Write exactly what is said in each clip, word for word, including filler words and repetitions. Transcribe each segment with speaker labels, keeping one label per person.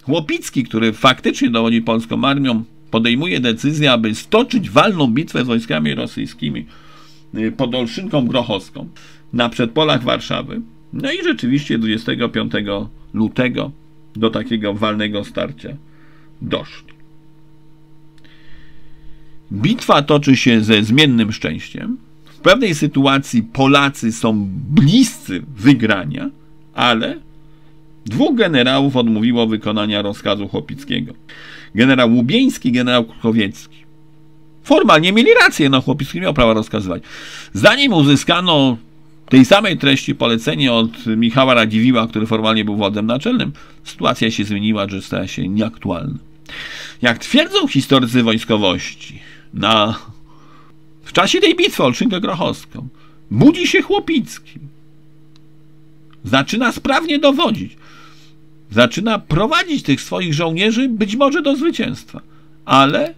Speaker 1: Chłopicki, który faktycznie dowodzi polską armią, podejmuje decyzję, aby stoczyć walną bitwę z wojskami rosyjskimi pod Olszynką Grochowską na przedpolach Warszawy. No i rzeczywiście dwudziestego piątego lutego do takiego walnego starcia doszli. Bitwa toczy się ze zmiennym szczęściem. W pewnej sytuacji Polacy są bliscy wygrania, ale dwóch generałów odmówiło wykonania rozkazu Chłopickiego. Generał Łubieński, generał Krukowiecki. Formalnie mieli rację, no Chłopicki miał prawo rozkazywać. Zanim uzyskano tej samej treści polecenie od Michała Radziwiłła, który formalnie był wodzem naczelnym, sytuacja się zmieniła, że stała się nieaktualna. Jak twierdzą historycy wojskowości, na, w czasie tej bitwy o Olszynkę Grochowską budzi się Chłopicki. Zaczyna sprawnie dowodzić. Zaczyna prowadzić tych swoich żołnierzy być może do zwycięstwa. Ale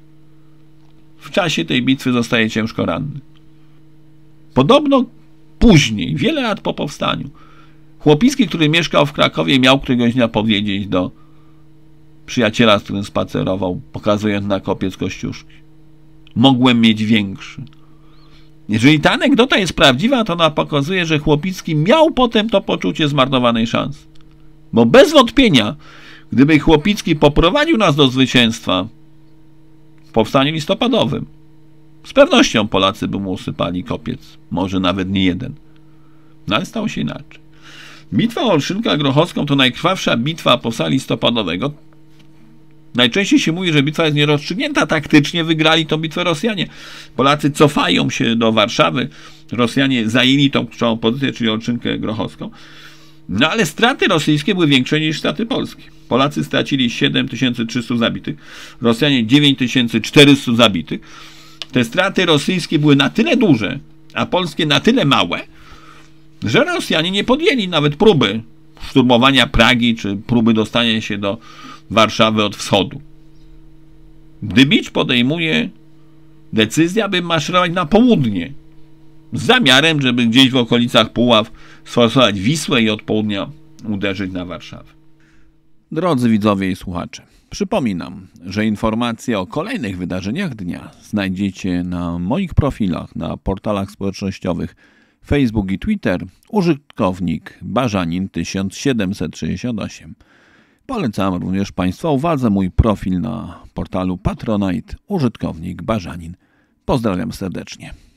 Speaker 1: w czasie tej bitwy zostaje ciężko ranny. Podobno później, wiele lat po powstaniu, Chłopicki, który mieszkał w Krakowie, miał któregoś dnia powiedzieć do przyjaciela, z którym spacerował, pokazując na kopiec Kościuszki: mogłem mieć większy. Jeżeli ta anegdota jest prawdziwa, to ona pokazuje, że Chłopicki miał potem to poczucie zmarnowanej szansy. Bo bez wątpienia, gdyby Chłopicki poprowadził nas do zwycięstwa w powstaniu listopadowym, z pewnością Polacy by mu usypali kopiec, może nawet nie jeden. No ale stało się inaczej. Bitwa o Olszynkę Grochowską to najkrwawsza bitwa powstania listopadowego. Najczęściej się mówi, że bitwa jest nierozstrzygnięta. Taktycznie wygrali tą bitwę Rosjanie. Polacy cofają się do Warszawy. Rosjanie zajęli tą kluczową pozycję, czyli Olszynkę Grochowską. No ale straty rosyjskie były większe niż straty polskie. Polacy stracili siedem tysięcy trzystu zabitych, Rosjanie dziewięć tysięcy czterysta zabitych. Te straty rosyjskie były na tyle duże, a polskie na tyle małe, że Rosjanie nie podjęli nawet próby szturmowania Pragi, czy próby dostania się do Warszawy od wschodu. Dybicz podejmuje decyzję, aby maszerować na południe, z zamiarem, żeby gdzieś w okolicach Puław sforsować Wisłę i od południa uderzyć na Warszawę. Drodzy widzowie i słuchacze, przypominam, że informacje o kolejnych wydarzeniach dnia znajdziecie na moich profilach na portalach społecznościowych Facebook i Twitter, użytkownik Barzanin tysiąc siedemset sześćdziesiąt osiem. Polecam również Państwa uwadze mój profil na portalu Patronite, użytkownik Barzanin. Pozdrawiam serdecznie.